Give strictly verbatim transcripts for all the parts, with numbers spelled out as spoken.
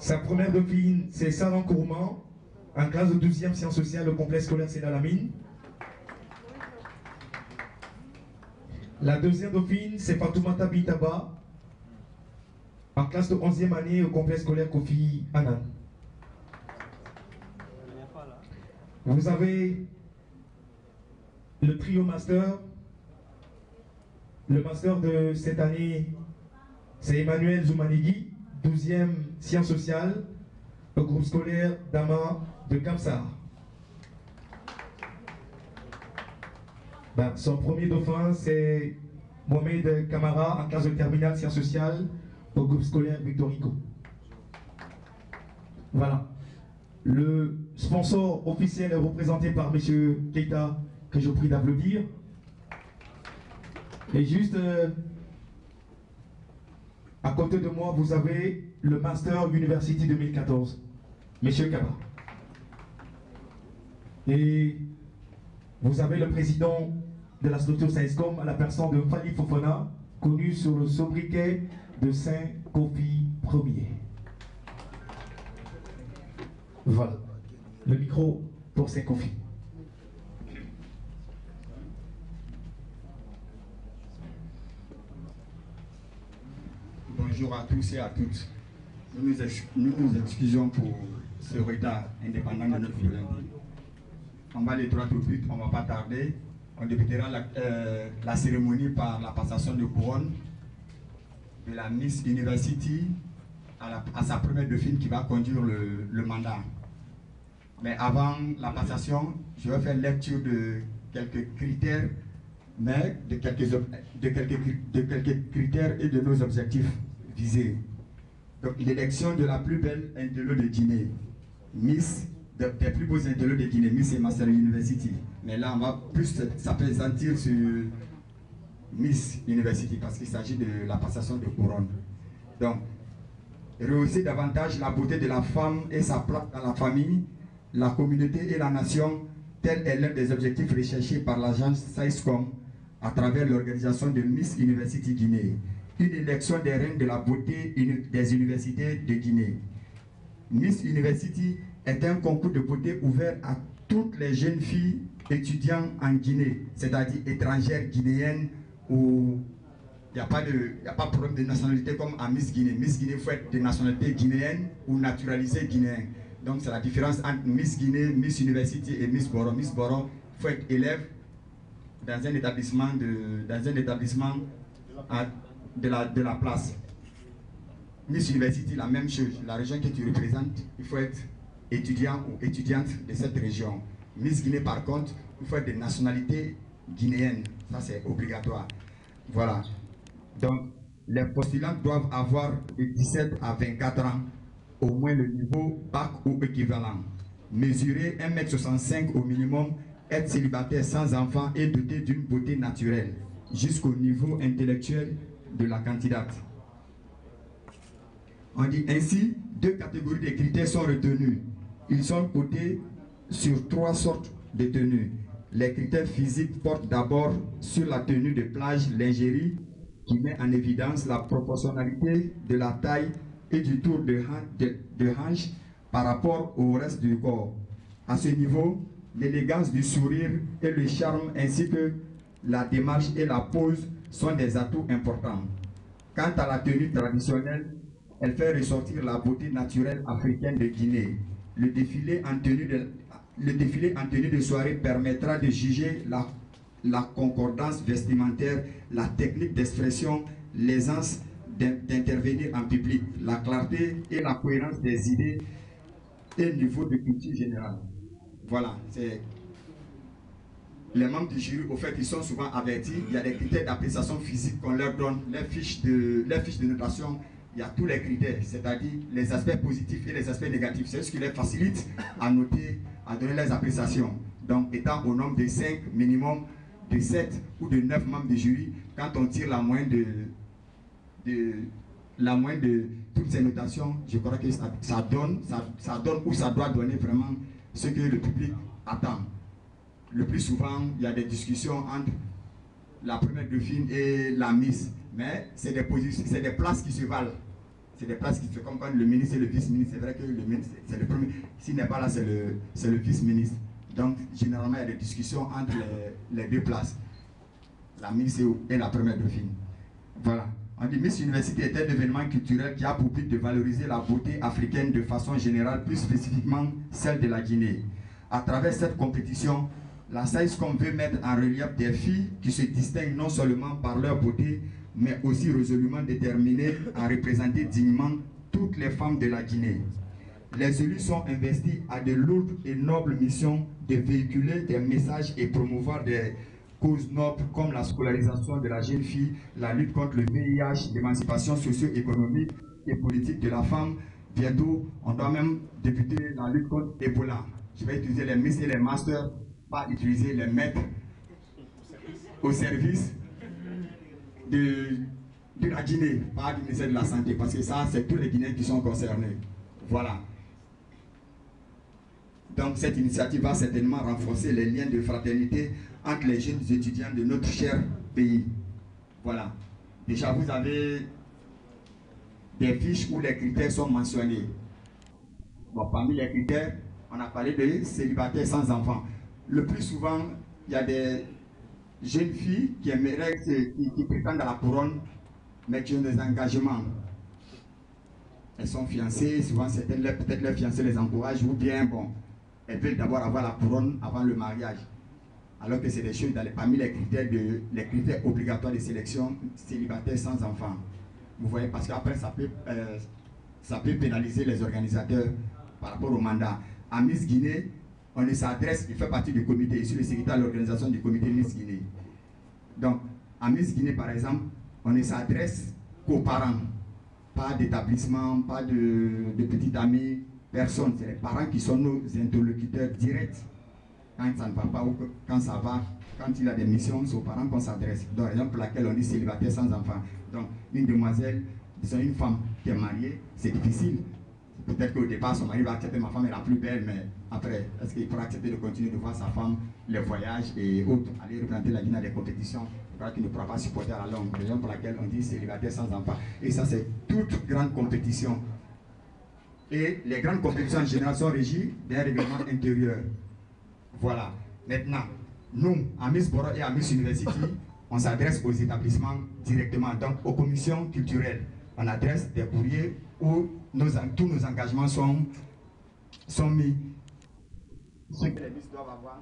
Sa première dauphine, c'est Sarah Kourman, en classe de douzième sciences sociales au complexe scolaire Sénat Lamine. La deuxième dauphine, c'est Fatoumata Bintaba, en classe de onzième année au complexe scolaire Kofi Annan. Vous avez le trio master. Le master de cette année, c'est Emmanuel Zoumanigui, douzième sciences sociales, au groupe scolaire Dama de Kamsar. Ben, son premier dauphin, c'est Mohamed Kamara, en classe de terminale sciences sociales, au groupe scolaire Victor Hugo. Voilà. Le sponsor officiel est représenté par M. Keita, que je vous prie d'applaudir. Et juste euh, à côté de moi, vous avez le Master University deux mille quatorze, M. Kaba. Et vous avez le président de la structure SAISCOM à la personne de Fali Fofana, connu sur le sobriquet de Saint-Kofi Ier. Voilà, le micro pour Saint-Kofi. Bonjour à tous et à toutes. Nous nous, nous, nous excusons pour ce retard indépendant de notre problème. On va aller droit au but, on ne va pas tarder. On débutera la, euh, la cérémonie par la passation de couronne de la Miss University à, la, à sa première dauphine qui va conduire le, le mandat. Mais avant la passation, je vais faire lecture de quelques critères, mais de quelques, de quelques, de quelques critères et de nos objectifs visés. Donc l'élection de la plus belle intello de Guinée, Miss, de, des plus beaux intellos de Guinée, Miss et Master University. Mais là, on va plus s'appesantir sur Miss University parce qu'il s'agit de la passation de couronne. Donc, rehausser davantage la beauté de la femme et sa place dans la famille, la communauté et la nation, tel est l'un des objectifs recherchés par l'agence SAISCOM à travers l'organisation de Miss University Guinée, une élection des reines de la beauté des universités de Guinée. Miss University est un concours de beauté ouvert à toutes les jeunes filles étudiantes en Guinée, c'est-à-dire étrangères guinéennes ou il n'y a pas de, y a pas de problème de nationalité comme à Miss Guinée. Miss Guinée, il faut être de nationalité guinéenne ou naturalisé guinéen. Donc c'est la différence entre Miss Guinée, Miss University et Miss Boro. Miss Boro, il faut être élève dans un établissement de, dans un établissement à, de, la, de la place. Miss University, la même chose. La région que tu représentes, il faut être étudiant ou étudiante de cette région. Miss Guinée, par contre, il faut être de nationalité guinéenne. Ça, c'est obligatoire. Voilà. Donc, les postulants doivent avoir de dix-sept à vingt-quatre ans, au moins le niveau bac ou équivalent. Mesurer un mètre soixante-cinq au minimum, être célibataire sans enfant et doté d'une beauté naturelle, jusqu'au niveau intellectuel de la candidate. On dit ainsi, deux catégories de critères sont retenus. Ils sont cotés sur trois sortes de tenues. Les critères physiques portent d'abord sur la tenue de plage lingerie qui met en évidence la proportionnalité de la taille et du tour de, de, de hanche par rapport au reste du corps. À ce niveau, l'élégance du sourire et le charme ainsi que la démarche et la pose sont des atouts importants. Quant à la tenue traditionnelle, elle fait ressortir la beauté naturelle africaine de Guinée. Le défilé en tenue de, le défilé en tenue de soirée permettra de juger la, la concordance vestimentaire, la technique d'expression, l'aisance d'intervenir en public, la clarté et la cohérence des idées et le niveau de culture générale. Voilà, c'est les membres du jury, au fait, ils sont souvent avertis. Il y a des critères d'appréciation physique qu'on leur donne, les fiches de, les fiches de notation. Il y a tous les critères, c'est-à-dire les aspects positifs et les aspects négatifs. C'est ce qui les facilite à noter, à donner les appréciations. Donc, étant au nombre de cinq minimum, de sept ou de neuf membres du jury, quand on tire la moyenne de, de, la moyenne de toutes ces notations, je crois que ça, ça, donne, ça, ça donne ou ça doit donner vraiment ce que le public attend. Le plus souvent, il y a des discussions entre la première dauphine et la Miss. Mais c'est des, des places qui se valent. C'est des places qui se comme quand le ministre et le vice-ministre. C'est vrai que le ministre, c'est le premier. S'il n'est pas là, c'est le, le vice-ministre. Donc, généralement, il y a des discussions entre les, les deux places. La Miss et la première dauphine. Voilà. On dit Miss Université est un événement culturel qui a pour but de valoriser la beauté africaine de façon générale, plus spécifiquement celle de la Guinée. À travers cette compétition, la SAISCOM veut mettre en relief des filles qui se distinguent non seulement par leur beauté, mais aussi résolument déterminées à représenter dignement toutes les femmes de la Guinée. Les élus sont investis à de lourdes et nobles missions de véhiculer des messages et promouvoir des causes nobles comme la scolarisation de la jeune fille, la lutte contre le V I H, l'émancipation socio-économique et politique de la femme. Bientôt, on doit même débuter la lutte contre Ebola. Je vais utiliser les miss et les masters, pas utiliser les maîtres au service de, de la Guinée, pas du ministère de la Santé, parce que ça, c'est tous les Guinéens qui sont concernés. Voilà. Donc cette initiative va certainement renforcer les liens de fraternité entre les jeunes étudiants de notre cher pays. Voilà. Déjà, vous avez des fiches où les critères sont mentionnés. Bon, parmi les critères, on a parlé de célibataires sans enfants. Le plus souvent, il y a des jeunes filles qui aimeraient, qui, qui prétendent à la couronne, mais qui ont des engagements. Elles sont fiancées, souvent peut-être leurs fiancés les encouragent, ou bien, bon, elles veulent d'abord avoir la couronne avant le mariage. Alors que c'est des choses dans les, parmi les critères, de, les critères obligatoires de sélection, célibataires sans enfants. Vous voyez, parce qu'après, ça peut, euh, ça peut pénaliser les organisateurs par rapport au mandat. À Miss Guinée, on s'adresse, il fait partie du comité, je suis le secrétaire de l'organisation du comité Miss Guinée. Donc, à Miss Guinée, par exemple, on ne s'adresse qu'aux parents. Pas d'établissement, pas de, de petits amis, personne. C'est les parents qui sont nos interlocuteurs directs. Quand ça ne va pas ou quand ça va, quand il a des missions, c'est aux parents qu'on s'adresse. Donc, raison pour laquelle on dit célibataire sans enfant. Donc, une demoiselle, disons une femme qui est mariée, c'est difficile. Peut-être qu'au départ, son mari va accepter ma femme est la plus belle, mais après, est-ce qu'il pourra accepter de continuer de voir sa femme, les voyages et autres, aller représenter la Guinée à des compétitions? Je crois qu'il ne pourra pas supporter à la longue. Raison pour laquelle on dit célibataire sans enfant. Et ça, c'est toute grande compétition. Et les grandes compétitions en général sont régies d'un règlement intérieur. Voilà. Maintenant, nous, à Miss Boro et à Miss University, on s'adresse aux établissements directement, donc aux commissions culturelles. On adresse des courriers où nos, tous nos engagements sont, sont mis. Ce que les Miss doivent avoir.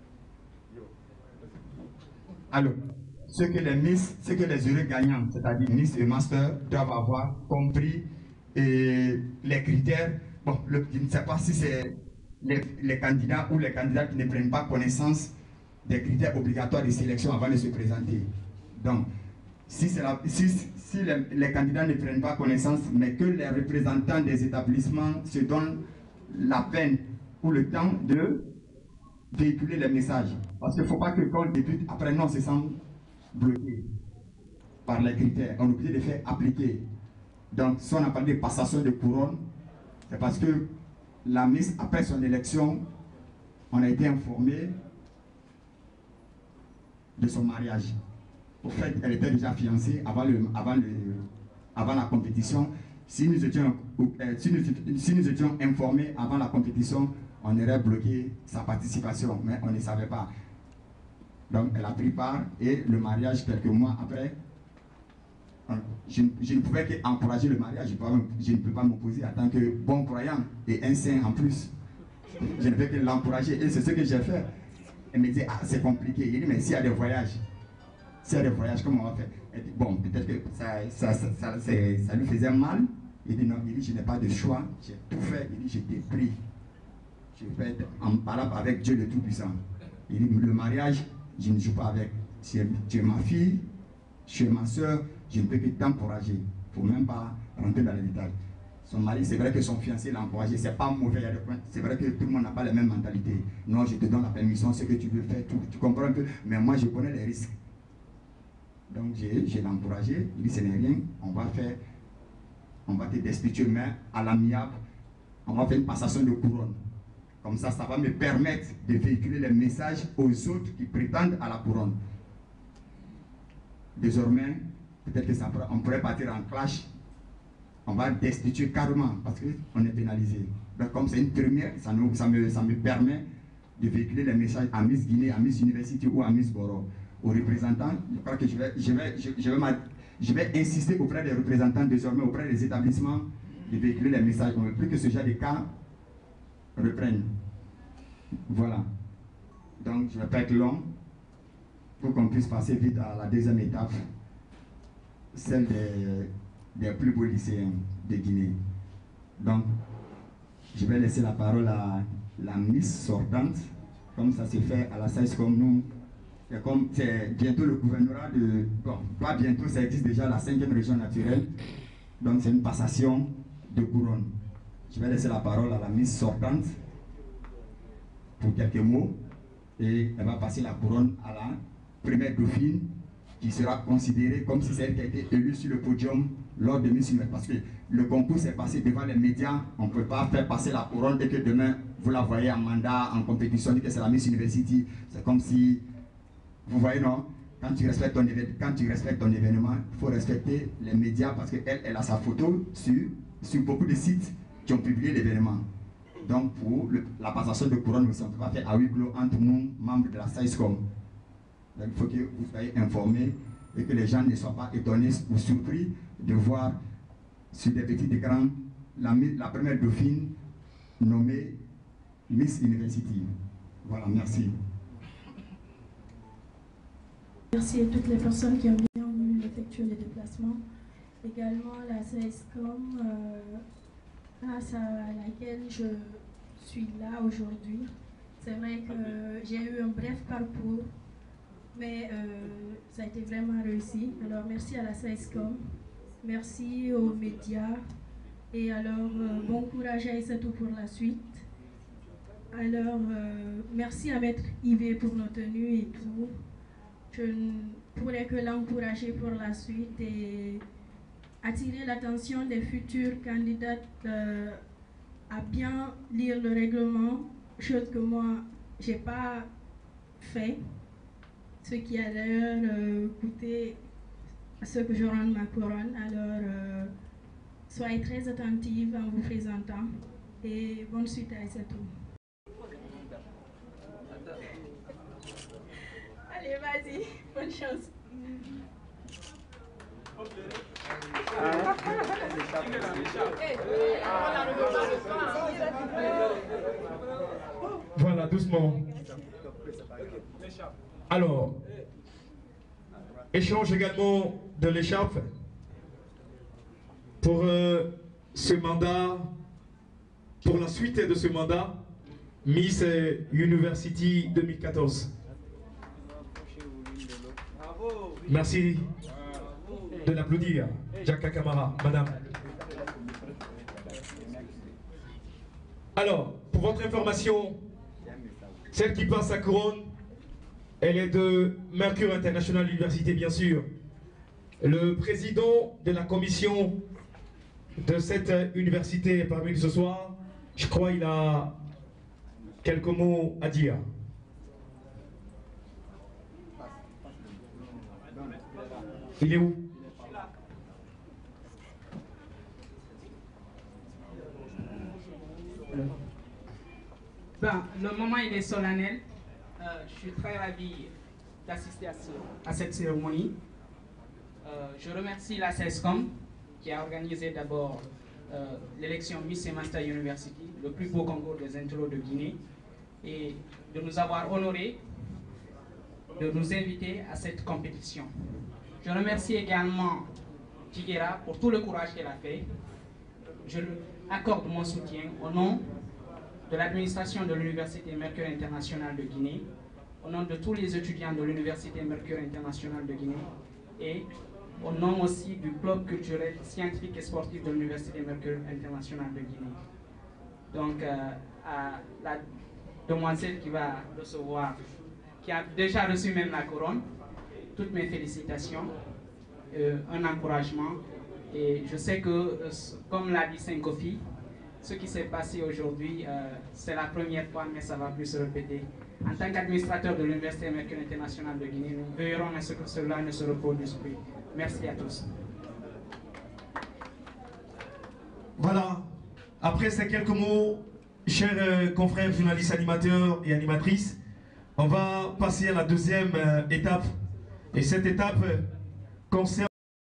Alors, ce que les Miss, ce que les heureux gagnants, c'est-à-dire Miss et Master, doivent avoir compris et les critères. Bon, le, je ne sais pas si c'est les, les candidats ou les candidats qui ne prennent pas connaissance des critères obligatoires de sélection avant de se présenter. Donc, si, la, si, si les, les candidats ne prennent pas connaissance, mais que les représentants des établissements se donnent la peine ou le temps de véhiculer les messages. Parce qu'il ne faut pas que quand on débute, après non, on se sent bloqué par les critères. On est obligé de faire appliquer. Donc, si on a parlé de passation de couronne, c'est parce que la Miss, après son élection, on a été informé de son mariage. Au fait, elle était déjà fiancée avant, le, avant, le, avant la compétition. Si nous, étions, euh, si, nous, si nous étions informés avant la compétition, on aurait bloqué sa participation, mais on ne savait pas. Donc, elle a pris part et le mariage, quelques mois après, je, je ne pouvais qu'encourager le mariage. Je, je ne peux pas m'opposer en tant que bon croyant et un saint en plus. Je ne peux que l'encourager et c'est ce que j'ai fait. Elle me dit, ah, c'est compliqué. Il dit, mais s'il y a des voyages, s'il y a des voyages, comment on va faire? Elle dit, bon, peut-être que ça, ça, ça, ça, ça lui faisait mal. Il dit, non, il dit, je n'ai pas de choix. J'ai tout fait. Il dit, je t'ai pris. Je vais être en parole avec Dieu le Tout-Puissant. Il dit, le mariage, je ne joue pas avec. Tu es ma fille, tu es ma soeur, je ne peux que t'encourager. Il ne faut même pas rentrer dans les détails. Son mari, c'est vrai que son fiancé l'a encouragé, c'est pas mauvais, c'est vrai que tout le monde n'a pas la même mentalité. Non, je te donne la permission, ce que tu veux faire, tout, tu comprends un peu, mais moi je connais les risques. Donc je l'ai encouragé, il dit ce n'est rien, on va faire, on va te destituer, mais à l'amiable, on va faire une passation de couronne. Comme ça, ça va me permettre de véhiculer les messages aux autres qui prétendent à la couronne. Désormais, peut-être que ça, on pourrait partir en clash on va destituer carrément parce qu'on est pénalisé. Donc comme c'est une première, ça, nous, ça, me, ça me permet de véhiculer les messages à Miss Guinée, à Miss University ou à Miss Boro. Aux représentants, je crois que je vais, je vais, je, je vais, je vais insister auprès des représentants désormais, auprès des établissements, de véhiculer les messages. On ne veut plus que ce genre de cas reprennent. Voilà. Donc je ne vais pas être long pour qu'on puisse passer vite à la deuxième étape, celle des, des plus beaux lycéens de Guinée. Donc, je vais laisser la parole à la Miss sortante, comme ça s'est fait à la S A I S comme nous. Et comme c'est bientôt le gouvernorat de... Bon, pas bientôt, ça existe déjà la cinquième région naturelle. Donc c'est une passation de couronne. Je vais laisser la parole à la Miss sortante pour quelques mots. Et elle va passer la couronne à la première dauphine qui sera considérée comme si c'est elle qui a été élue sur le podium lors de Miss Universe. Parce que le concours s'est passé devant les médias. On ne peut pas faire passer la couronne et que demain vous la voyez en mandat, en compétition, et que c'est la Miss University. C'est comme si... Vous voyez, non? Quand tu respectes ton, quand tu respectes ton événement, il faut respecter les médias parce qu'elle elle a sa photo sur, sur beaucoup de sites qui ont publié l'événement. Donc, pour le, la passation de couronne aussi, on ne peut pas faire à huis clos entre nous, membres de la S A I S C O M. Donc, il faut que vous soyez informés et que les gens ne soient pas étonnés ou surpris de voir sur des petits écrans la, la première dauphine nommée Miss University. Voilà, merci. Merci à toutes les personnes qui ont bien voulu effectuer les déplacements. Également la S A I S C O M, euh, grâce à laquelle je suis là aujourd'hui. C'est vrai que j'ai eu un bref parcours, mais euh, ça a été vraiment réussi. Alors merci à la S A I S C O M, merci aux médias, et alors euh, bon courage à Aïssatou pour la suite. Alors euh, merci à Maître Yves pour nos tenues et tout. Je ne pourrais que l'encourager pour la suite et attirer l'attention des futurs candidates euh, à bien lire le règlement, chose que moi, je n'ai pas fait, ce qui a d'ailleurs euh, coûté à ce que je rende ma couronne. Alors, euh, soyez très attentifs en vous présentant et bonne suite à Aïssatou. Allez, vas-y, bonne chance. Voilà, doucement. Alors, échange également de l'écharpe pour euh, ce mandat, pour la suite de ce mandat, Miss University deux mille quatorze. Merci de l'applaudir, Jacques Camara, madame. Alors, pour votre information, celle qui passe sa couronne, elle est de Mercure International Université, bien sûr. Le président de la commission de cette université est parmi nous ce soir. Je crois qu'il a quelques mots à dire. Il est où? Ben, le moment il est solennel. Euh, je suis très ravi d'assister à, ce, à cette cérémonie. Euh, je remercie la S A I S C O M qui a organisé d'abord euh, l'élection Miss et Master University, le plus beau concours des intellos de Guinée, et de nous avoir honorés, de nous inviter à cette compétition. Je remercie également Tigera pour tout le courage qu'elle a fait. Je lui accorde mon soutien au nom de l'administration de l'Université Mercure International de Guinée, au nom de tous les étudiants de l'Université Mercure International de Guinée et au nom aussi du club culturel, scientifique et sportif de l'Université Mercure International de Guinée. Donc, euh, à la demoiselle qui va recevoir, qui a déjà reçu même la couronne, toutes mes félicitations, euh, un encouragement. Et je sais que, euh, comme l'a dit Saint Kofi, ce qui s'est passé aujourd'hui, euh, c'est la première fois, mais ça va plus se répéter. En tant qu'administrateur de l'Université Mercure International de Guinée, nous veillerons à ce que cela ne se reproduise plus. Merci à tous. Voilà. Après ces quelques mots, chers euh, confrères journalistes, animateurs et animatrices, on va passer à la deuxième euh, étape. Et cette étape euh, concerne